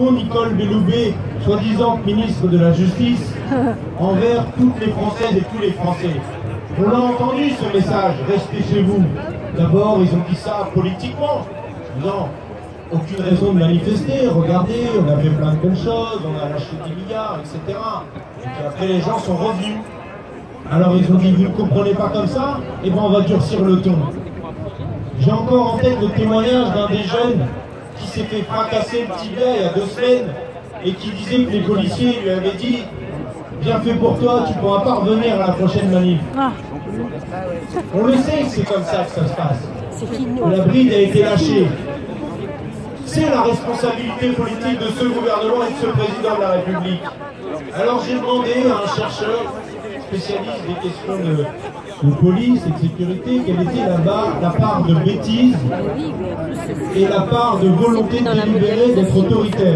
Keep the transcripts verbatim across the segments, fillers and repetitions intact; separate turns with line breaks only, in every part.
font Nicole Belloubet, soi-disant ministre de la Justice, envers toutes les Françaises et tous les Français. On l'a entendu ce message, restez chez vous. D'abord, ils ont dit ça politiquement. Non, aucune raison de manifester. Regardez, on a fait plein de bonnes choses, on a lâché dix milliards, et cetera. Et puis après, les gens sont revenus. Alors ils ont dit, vous ne comprenez pas comme ça? Eh bien, on va durcir le ton. J'ai encore en tête le témoignage d'un des jeunes qui s'est fait fracasser le tibia il y a deux semaines et qui disait que les policiers lui avaient dit « Bien fait pour toi, tu ne pourras pas revenir à la prochaine manif. Ah. » On le sait que c'est comme ça que ça se passe. La bride a été lâchée. C'est la responsabilité politique de ce gouvernement et de ce président de la République. Alors j'ai demandé à un chercheur spécialiste des questions de, de police et de sécurité quelle était là-bas la part de bêtise et la part de volonté délibérée d'être autoritaire.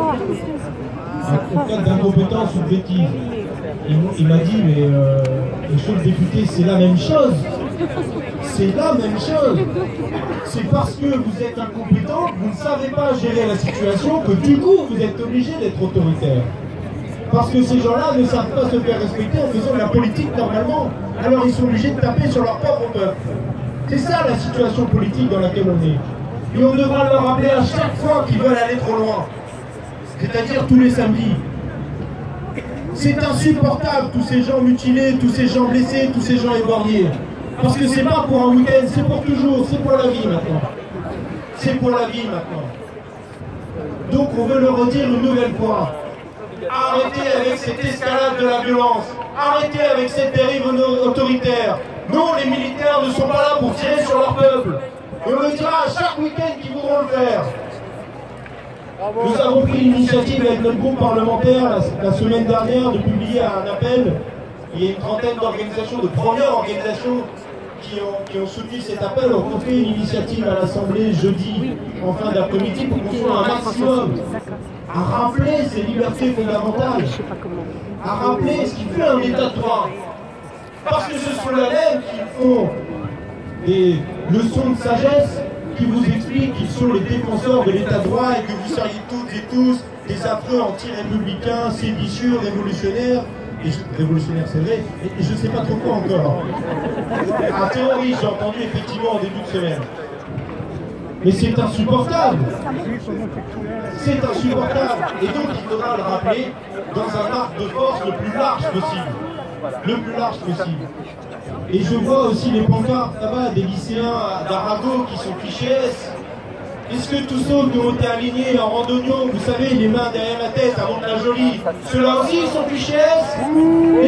En cas d'incompétence ou de bêtise. Il, il m'a dit, mais euh, monsieur le député, c'est la même chose. C'est la même chose. C'est parce que vous êtes incompétent, vous ne savez pas gérer la situation, que du coup, vous êtes obligé d'être autoritaire. Parce que ces gens-là ne savent pas se faire respecter en faisant de la politique normalement. Alors ils sont obligés de taper sur leur propre peuple. C'est ça la situation politique dans laquelle on est. Et on devra leur rappeler à chaque fois qu'ils veulent aller trop loin. C'est-à-dire tous les samedis. C'est insupportable, tous ces gens mutilés, tous ces gens blessés, tous ces gens éborgnés. Parce que c'est pas pour un week-end, c'est pour toujours, c'est pour la vie maintenant. C'est pour la vie maintenant. Donc on veut le redire une nouvelle fois. Arrêtez avec cette escalade de la violence. Arrêtez avec cette dérive autoritaire. Non, les militaires ne sont pas là pour tirer sur leur peuple. Et on le dira à chaque week-end qu'ils voudront le faire. Nous avons pris l'initiative avec notre groupe parlementaire la, la semaine dernière de publier un appel. Il y a une trentaine d'organisations, de premières organisations qui ont, qui ont soutenu cet appel. On fait une initiative à l'Assemblée jeudi en fin d'après-midi pour qu'on soit un maximum à rappeler ces libertés fondamentales, à rappeler ce qui fait un état de droit. Parce que ce sont les mêmes qui font des leçons de sagesse, qui vous expliquent qu'ils sont les défenseurs de l'état de droit et que vous seriez toutes et tous des affreux anti-républicains, séditieux, révolutionnaires. Et révolutionnaire, c'est vrai, et je ne sais pas trop quoi encore. Un terroriste, j'ai entendu effectivement en début de semaine. Mais c'est insupportable. C'est insupportable. Et donc il faudra le rappeler dans un arc de force le plus large possible. Le plus large possible. Et je vois aussi les pancartes là-bas des lycéens d'Arago qui sont fichés S. Est-ce que tous ceux qui ont été alignés en randonnion, vous savez, les mains derrière la tête avant de la jolie, ceux-là aussi ils sont fichés S? Et les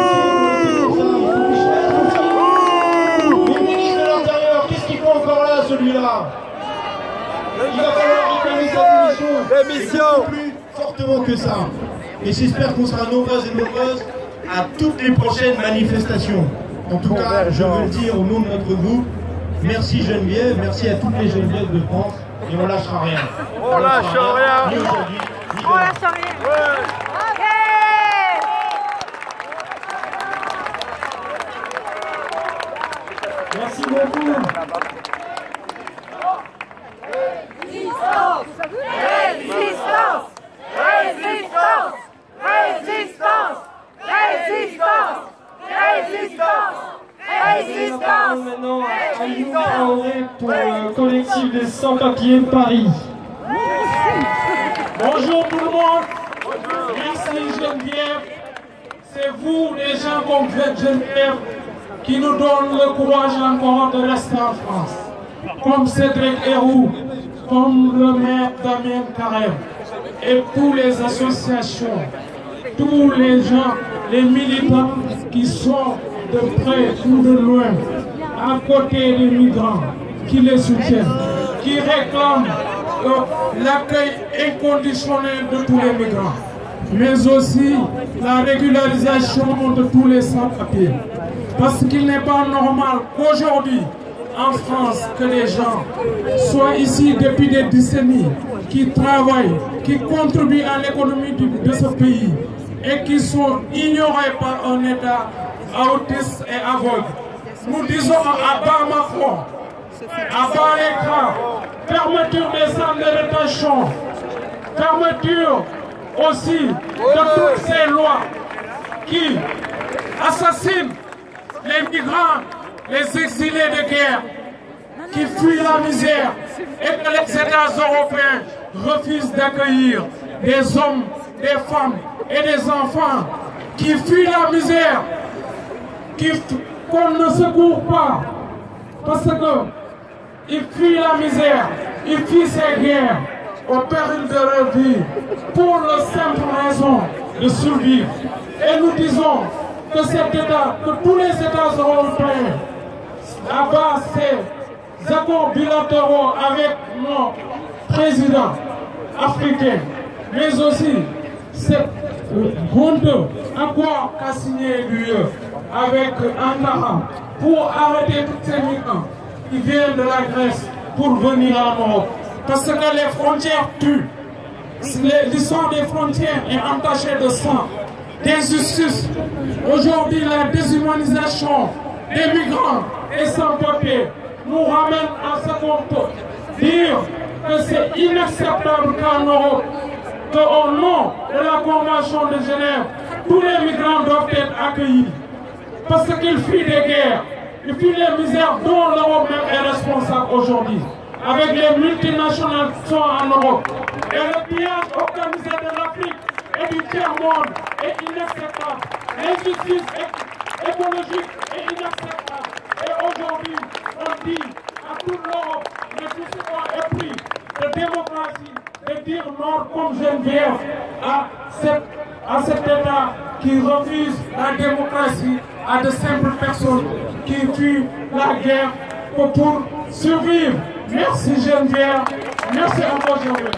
ministres de l'Intérieur, qu'est-ce qu'ils font encore là, celui-là? Il va falloir réclamer sa démission plus fortement que ça. Et j'espère qu'on sera nombreuses et nombreuses à toutes les prochaines manifestations. En tout cas, je veux le dire au nom de notre groupe, merci Geneviève, merci à toutes les Genevièves de France. Et on lâchera rien.
On lâche rien.
Ni aujourd'hui, ni
On lâche rien. Ouais. Okay.
Merci beaucoup.
Résistance. Résistance. Résistance. Résistance. Résistance. Résistance. Résistance.
Maintenant à Aliou Traoré pour le collectif des sans-papiers de Paris. Bonjour tout le monde. Merci Geneviève. C'est vous les gens comme Geneviève qui nous donnent le courage encore de rester en France. Comme Cédric Héroux, comme le maire Damien Carême et toutes les associations, tous les gens, les militants qui sont de près ou de loin, à côté des migrants, qui les soutiennent, qui réclament euh, l'accueil inconditionnel de tous les migrants, mais aussi la régularisation de tous les sans-papiers. Parce qu'il n'est pas normal qu'aujourd'hui, en France, que les gens soient ici depuis des décennies, qui travaillent, qui contribuent à l'économie de ce pays et qui sont ignorés par un État autiste et aveugle. Nous disons à bas Macron, à bas l'écran, fermeture des centres de rétention, fermeture aussi de toutes ces lois qui assassinent les migrants, les exilés de guerre, qui fuient la misère et que les États européens refusent d'accueillir des hommes, des femmes et des enfants qui fuient la misère, qui qu'on ne secourt pas parce qu'ils fuient la misère, ils fuient ces guerres au péril de leur vie pour la simple raison de survivre. Et nous disons que cet État, que tous les États européens, à base ces accords bilatéraux avec nos présidents africains, mais aussi cette honteux accord qu'a signé l'U E avec Ankara pour arrêter tous ces migrants qui viennent de la Grèce pour venir en Europe. Parce que les frontières tuent. L'histoire des frontières est entachée de sang, d'injustice. Aujourd'hui, la déshumanisation des migrants et sans-papiers nous ramène à ce qu'on peut dire que c'est inacceptable qu'en Europe, qu'au nom de la Convention de Genève, tous les migrants doivent être accueillis. Parce qu'ils fuient des guerres, ils fuient les misères dont l'Europe même est responsable aujourd'hui. Avec les multinationales qui sont en Europe. Et le pillage organisé de l'Afrique et du tiers-monde est inacceptable. L'injustice écologique est inacceptable. Et aujourd'hui, on dit à toute l'Europe, mais tout ce qu'on a pris de démocratie, de dire non comme Geneviève à, cette, à cet État qui refuse la démocratie à de simples personnes qui fuient la guerre pour survivre. Merci Geneviève. Merci encore Geneviève.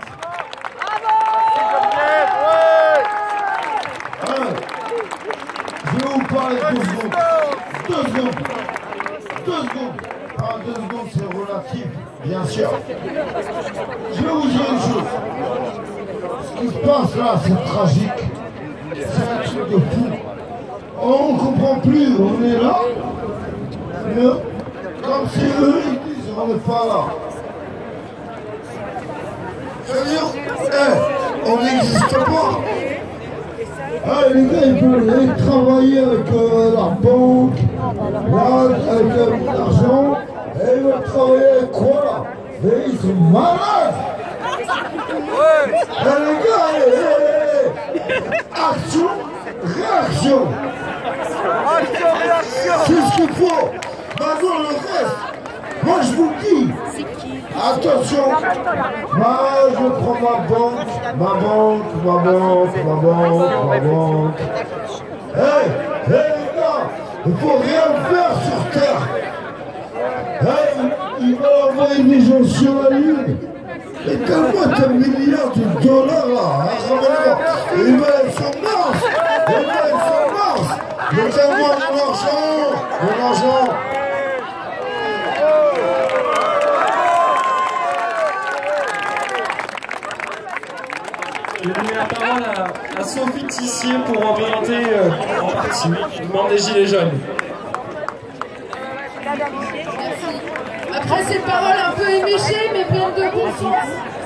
Hein, je vais vous parler deux secondes. Deux secondes. Deux secondes. Ah, deux secondes, c'est relatif, bien sûr. Je vais vous dire une chose. Ce qui se passe là, c'est tragique. C'est un truc de fou. On ne comprend plus, on est là. Mais comme c'est eux, ils disent on n'est pas là. C'est-à-dire, hey, on n'existe pas. Hey, les gars, ils peuvent travailler avec euh, la banque, là, avec euh, l'argent, et ils veulent travailler avec quoi là? Et ils sont malades. Hey, les gars, hey, hey, hey. Action, réaction.
Action, réaction.
C'est ce qu'il faut. Maintenant, le reste, moi je vous dis, attention, moi je prends ma banque, ma banque, ma banque, ma banque, ma banque. Hey, hey les gars, il faut rien faire sur Terre. Hey, il va envoyer des gens sur la Lune. Et tellement t'as un milliard de dollars là, hein, et il va être sur Mars, il va être sur Mars. Mais tellement mon argent, mon argent.
Je vais donner la parole à, à Sophie Tissier pour représenter euh, en partie le mouvement des Gilets jaunes.
Après ces paroles un peu éméchées mais pleines de bon sens.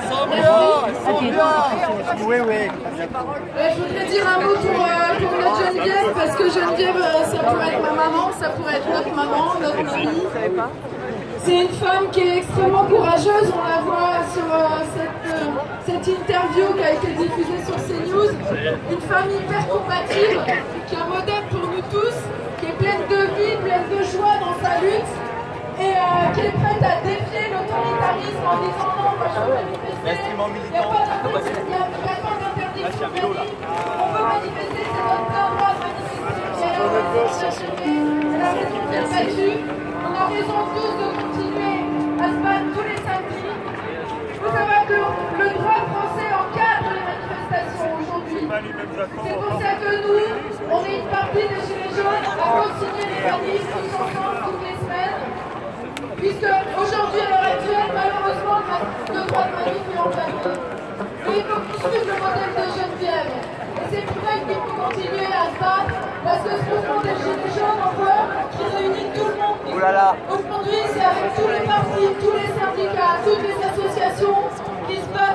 Oui, oui.
Euh, je voudrais dire un mot pour, euh, pour notre Geneviève, parce que Geneviève, euh, ça pourrait être ma maman, ça pourrait être notre maman, notre mamie. C'est une femme qui est extrêmement courageuse, on la voit sur euh, cette, euh, cette interview qui a été diffusée sur CNews. Une femme hyper combative, qui est un modèle pour nous tous, qui est pleine de vie, pleine de joie dans sa lutte, et euh, qui est prête à défier l'autoritarisme en disant non, moi je veux manifester, il n'y a pas d'interdiction de vie, on peut manifester, c'est notre droit de manifester, c'est la raison de bien battue, on a raison tous de continuer à se battre tous les samedis. Il faut savoir que le droit français encadre les manifestations aujourd'hui. C'est pour ça que nous, on est une partie des Gilets jaunes à continuer les manifs tous ensemble toutes les semaines. Puisque aujourd'hui, à l'heure actuelle, malheureusement, le droit de manif est encadré. Et il faut poursuivre le modèle de Geneviève. Et c'est pour elle qu'il faut continuer à se battre, parce que ce mouvement des Gilets jaunes encore, qui réunit tout le monde. Aujourd'hui, c'est avec tous les partis, tous les syndicats, toutes les associations qui se battent contre le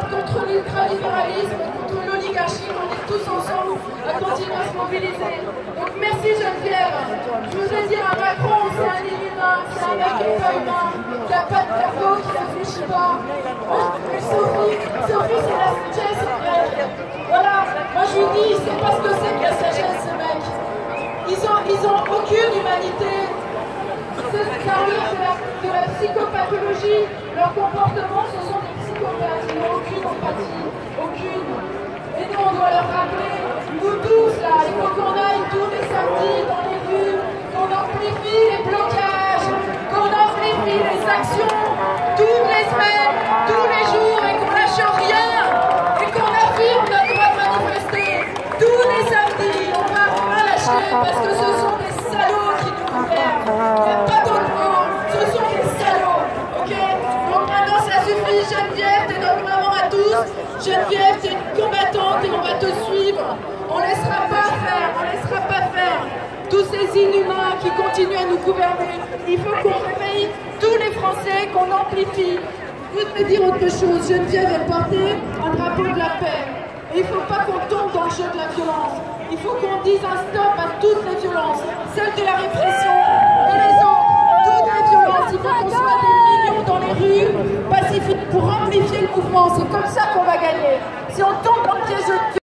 l'ultralibéralisme, contre l'oligarchie. On est tous ensemble à continuer à se mobiliser. Donc merci Geneviève. Je voudrais dire à Macron, c'est un inhumain, c'est un mec qui n'est pas humain, qui n'a pas de cerveau, qui ne réfléchit pas. Sophie, Sophie c'est la sagesse, c'est vrai. Voilà, moi je lui dis, c'est pas ce que c'est que la sagesse, ce mec. Ils ont, ils ont aucune humanité. Ça relève de la, de la psychopathologie. Leur comportement, ce sont des psychopathes. Ils n'ont aucune empathie, aucune. Et nous, on doit leur rappeler, nous tous là, il faut qu'on aille tous les samedis dans les rues, qu'on amplifie les blocages, qu'on amplifie les actions, toutes les semaines, tous les jours, et qu'on lâche rien, et qu'on affirme notre droit de manifester. Tous les samedis, on va rien lâcher, parce que ce sont des salauds qui nous gouvernent. Il n'y a pas d'autre mot, ce sont des salauds, ok? Donc maintenant, ça suffit, Geneviève, t'es notre maman à tous. Geneviève, t'es une combattante et on va te suivre. On ne laissera pas faire, on ne laissera pas faire tous ces inhumains qui continuent à nous gouverner. Il faut qu'on réveille tous les Français, qu'on amplifie. Je voudrais dire autre chose. Geneviève est portée un drapeau de la paix. Et il ne faut pas qu'on tombe dans le jeu de la violence. Il faut qu'on dise un stop à toutes les violences, celles de la répression et les autres. Toutes les violences, il faut qu'on soit des millions dans les rues pacifiques pour amplifier le mouvement. C'est comme ça qu'on va gagner. Si on tombe dans le piège de